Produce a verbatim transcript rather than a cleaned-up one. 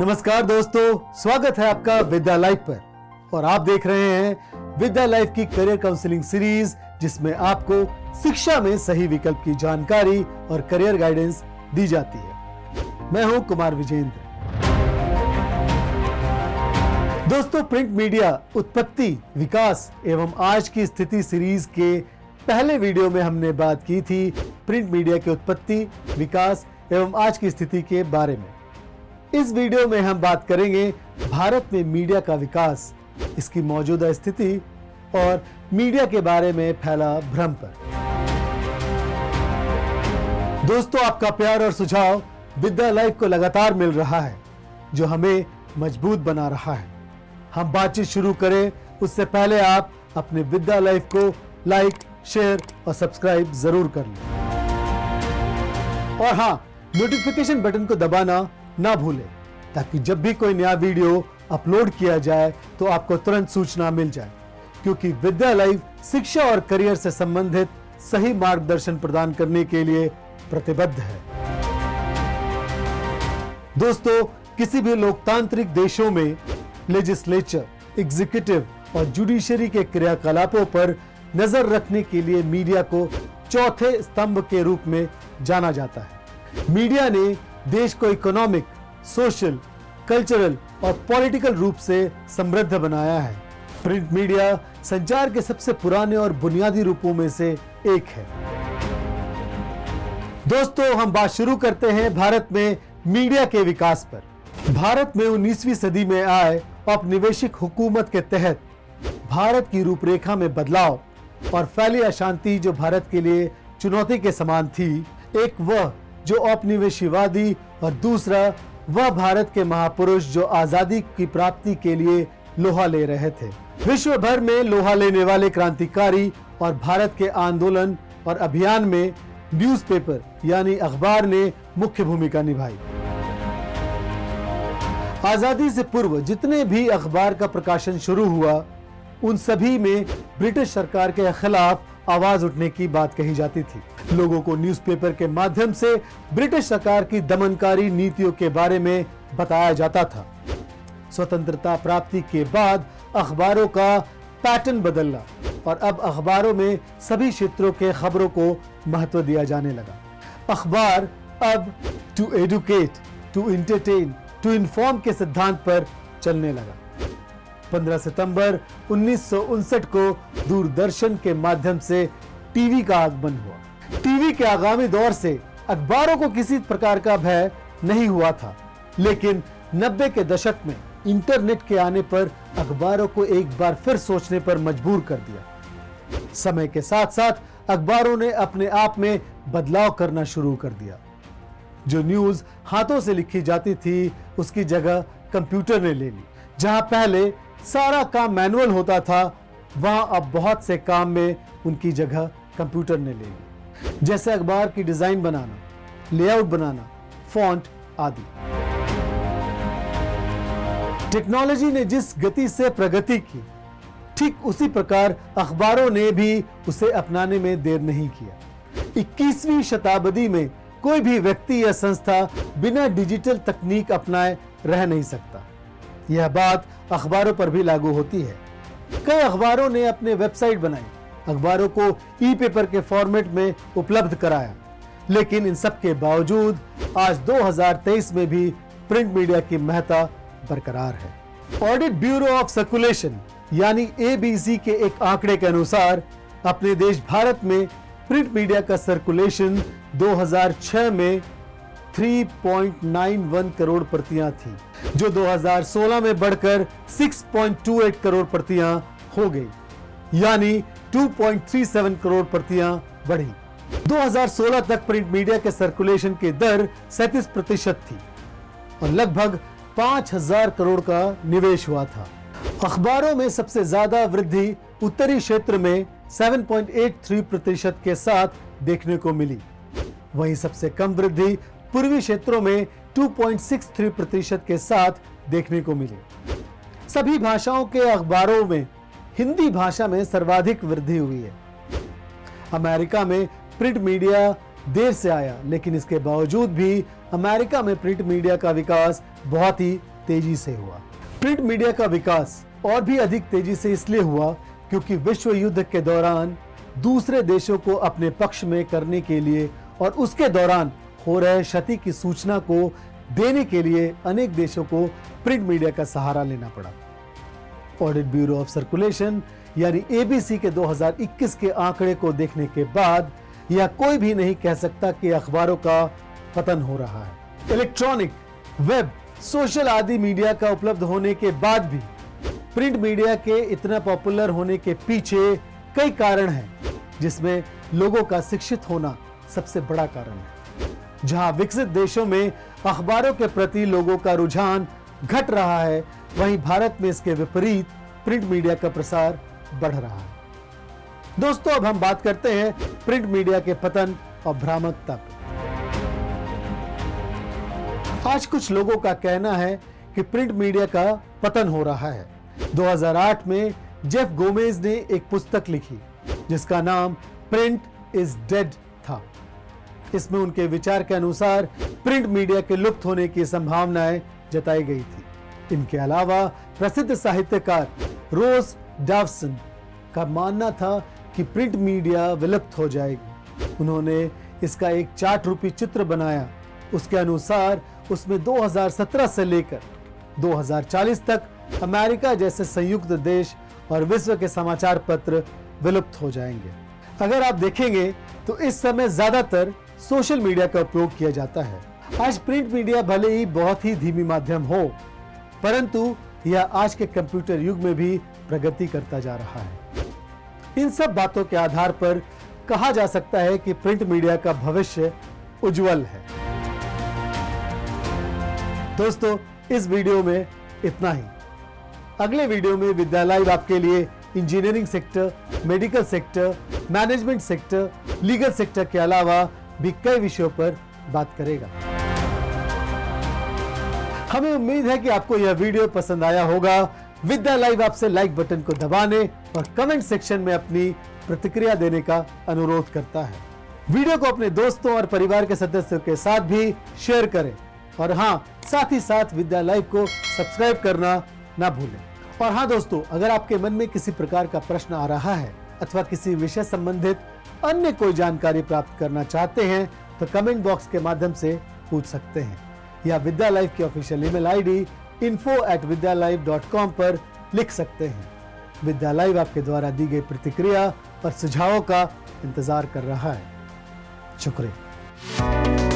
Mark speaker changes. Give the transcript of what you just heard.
Speaker 1: नमस्कार दोस्तों, स्वागत है आपका विद्या लाइफ पर और आप देख रहे हैं विद्या लाइफ की करियर काउंसलिंग सीरीज, जिसमें आपको शिक्षा में सही विकल्प की जानकारी और करियर गाइडेंस दी जाती है। मैं हूं कुमार विजेंद्र। दोस्तों, प्रिंट मीडिया उत्पत्ति, विकास एवं आज की स्थिति सीरीज के पहले वीडियो में हमने बात की थी प्रिंट मीडिया की उत्पत्ति, विकास एवं आज की स्थिति के बारे में। इस वीडियो में हम बात करेंगे भारत में मीडिया का विकास, इसकी मौजूदा स्थिति और मीडिया के बारे में फैला भ्रम पर। दोस्तों, आपका प्यार और सुझाव विद्या लाइफ को लगातार मिल रहा है, जो हमें मजबूत बना रहा है। हम बातचीत शुरू करें उससे पहले आप अपने विद्या लाइफ को लाइक, शेयर और सब्सक्राइब जरूर कर लें। और हाँ, नोटिफिकेशन बटन को दबाना ना भूलें, ताकि जब भी कोई नया वीडियो अपलोड किया जाए तो आपको तुरंत सूचना मिल जाए, क्योंकि विद्या लाइफ शिक्षा और करियर से संबंधित सही मार्गदर्शन प्रदान करने के लिए प्रतिबद्ध है। दोस्तों, किसी भी लोकतांत्रिक देशों में लेजिस्लेचर, एग्जीक्यूटिव और जुडिशरी के क्रियाकलापों पर नजर रखने के लिए मीडिया को चौथे स्तंभ के रूप में जाना जाता है। मीडिया ने देश को इकोनॉमिक, सोशल, कल्चरल और पॉलिटिकल रूप से समृद्ध बनाया है। प्रिंट मीडिया संचार के सबसे पुराने और बुनियादी रूपों में से एक है। दोस्तों, हम बात शुरू करते हैं भारत में मीडिया के विकास पर। भारत में उन्नीसवीं सदी में आए औपनिवेशिक हुकूमत के तहत भारत की रूपरेखा में बदलाव और फैली अशांति जो भारत के लिए चुनौती के समान थी, एक वह जो औपनिवेशवादी और दूसरा वह भारत के महापुरुष जो आजादी की प्राप्ति के लिए लोहा ले रहे थे। विश्व भर में लोहा लेने वाले क्रांतिकारी और भारत के आंदोलन और अभियान में न्यूज़पेपर यानी अखबार ने मुख्य भूमिका निभाई। आजादी से पूर्व जितने भी अखबार का प्रकाशन शुरू हुआ, उन सभी में ब्रिटिश सरकार के खिलाफ आवाज उठने की बात कही जाती थी। लोगों को न्यूज़पेपर के माध्यम से ब्रिटिश सरकार की दमनकारी नीतियों के बारे में बताया जाता था। स्वतंत्रता प्राप्ति के बाद अखबारों का पैटर्न बदला और अब अखबारों में सभी क्षेत्रों के खबरों को महत्व दिया जाने लगा। अखबार अब to educate, to entertain, to inform के सिद्धांत पर चलने लगा। पंद्रह सितंबर उन्नीस सौ उनसठ को दूरदर्शन के माध्यम से टीवी का आगमन हुआ। टीवी के आगामी दौर से अखबारों को किसी प्रकार का भय नहीं हुआ था, लेकिन नब्बे के दशक में इंटरनेट के आने पर अखबारों को एक बार फिर सोचने पर मजबूर कर दिया। समय के साथ साथ अखबारों ने अपने आप में बदलाव करना शुरू कर दिया। जो न्यूज हाथों से लिखी जाती थी, उसकी जगह कंप्यूटर ने ले ली। जहां पहले सारा काम मैनुअल होता था, वहां अब बहुत से काम में उनकी जगह कंप्यूटर ने ले ली, जैसे अखबार की डिजाइन बनाना, लेआउट बनाना, फॉन्ट आदि। टेक्नोलॉजी ने जिस गति से प्रगति की, ठीक उसी प्रकार अखबारों ने भी उसे अपनाने में देर नहीं किया। इक्कीसवीं शताब्दी में कोई भी व्यक्ति या संस्था बिना डिजिटल तकनीक अपनाए रह नहीं सकता। यह बात अखबारों पर भी लागू होती है। कई अखबारों ने अपने वेबसाइट बनाई, अखबारों को ई पेपर के फॉर्मेट में उपलब्ध कराया, लेकिन इन सब के बावजूद आज दो हज़ार तेईस में भी प्रिंट मीडिया की महत्ता बरकरार है। ऑडिट ब्यूरो ऑफ सर्कुलेशन यानी ए बी सी के एक आंकड़े के अनुसार अपने देश भारत में प्रिंट मीडिया का सर्कुलेशन दो हज़ार छह में तीन पॉइंट नौ एक करोड़ प्रतियां थी, जो दो हज़ार सोलह में बढ़कर छह पॉइंट दो आठ करोड़ प्रतियां हो गई, यानी दो पॉइंट तीन सात करोड़ प्रतियां बढ़ी। दो हज़ार सोलह तक प्रिंट मीडिया के सर्कुलेशन की दर सैंतीस प्रतिशत थी और लगभग पांच हज़ार करोड़ का निवेश हुआ था। अखबारों में सबसे ज्यादा वृद्धि उत्तरी क्षेत्र में सात पॉइंट आठ तीन प्रतिशत के साथ देखने को मिली, वहीं सबसे कम वृद्धि पूर्वी क्षेत्रों में दो पॉइंट छह तीन प्रतिशत के साथ देखने को मिली। सभी भाषाओं के अखबारों में हिंदी भाषा में सर्वाधिक वृद्धि हुई है। अमेरिका में प्रिंट मीडिया देर से आया, लेकिन इसके बावजूद भी अमेरिका में प्रिंट मीडिया का विकास बहुत ही तेजी से हुआ। प्रिंट मीडिया का विकास और भी अधिक तेजी से इसलिए हुआ क्योंकि विश्व युद्ध के दौरान दूसरे देशों को अपने पक्ष में करने के लिए और उसके दौरान हो रहे क्षति की सूचना को देने के लिए अनेक देशों को प्रिंट मीडिया का सहारा लेना पड़ा। ऑडिट ब्यूरो ऑफ सर्कुलेशन यानी ए बी सी के दो हज़ार इक्कीस के आंकड़े को देखने के बाद यह कोई भी नहीं कह सकता कि अखबारों का पतन हो रहा है। इलेक्ट्रॉनिक, वेब, सोशल आदि मीडिया का उपलब्ध होने के बाद भी प्रिंट मीडिया के इतना पॉपुलर होने के पीछे कई कारण हैं, जिसमें लोगों का शिक्षित होना सबसे बड़ा कारण है। जहां विकसित देशों में अखबारों के प्रति लोगों का रुझान घट रहा है, वहीं भारत में इसके विपरीत प्रिंट मीडिया का प्रसार बढ़ रहा है। दोस्तों, अब हम बात करते हैं प्रिंट मीडिया के पतन और भ्रामकता पर। आज कुछ लोगों का कहना है कि प्रिंट मीडिया का पतन हो रहा है। दो हज़ार आठ में जेफ गोमेज ने एक पुस्तक लिखी जिसका नाम प्रिंट इज डेड था। इसमें उनके विचार के अनुसार प्रिंट मीडिया के लुप्त होने की संभावनाएं जताई गई थी। इनके अलावा प्रसिद्ध साहित्यकार रोज डावसन का मानना था कि प्रिंट मीडिया विलुप्त हो जाएगी। उन्होंने इसका एक चार्ट रूपी चित्र बनाया। उसके अनुसार उसमें दो हज़ार सत्रह से लेकर दो हज़ार चालीस तक अमेरिका जैसे संयुक्त देश और विश्व के समाचार पत्र विलुप्त हो जाएंगे। अगर आप देखेंगे तो इस समय ज्यादातर सोशल मीडिया का उपयोग किया जाता है। आज प्रिंट मीडिया भले ही बहुत ही धीमी माध्यम हो, परंतु यह आज के कंप्यूटर युग में भी प्रगति करता जा रहा है। इन सब बातों के आधार पर कहा जा सकता है कि प्रिंट मीडिया का भविष्य उज्जवल है। दोस्तों, इस वीडियो में इतना ही। अगले वीडियो में विद्या लाइव आपके लिए engineering sector, medical sector, management sector, legal sector के अलावा भी कई विषयों पर बात करेगा। हमें उम्मीद है कि आपको यह वीडियो पसंद आया होगा। विद्या लाइव आपसे लाइक बटन को दबाने और कमेंट सेक्शन में अपनी प्रतिक्रिया देने का अनुरोध करता है। वीडियो को अपने दोस्तों और परिवार के सदस्यों के साथ भी शेयर करें और हाँ, साथ ही साथ विद्या लाइव को सब्सक्राइब करना ना भूलें। और हाँ दोस्तों, अगर आपके मन में किसी प्रकार का प्रश्न आ रहा है अथवा किसी विषय संबंधित अन्य कोई जानकारी प्राप्त करना चाहते हैं तो कमेंट बॉक्स के माध्यम से पूछ सकते हैं या विद्या लाइव की official email ID info at Vidya live dot com पर लिख सकते हैं। विद्या लाइव आपके द्वारा दी गई प्रतिक्रिया और सुझावों का इंतजार कर रहा है। शुक्रिया।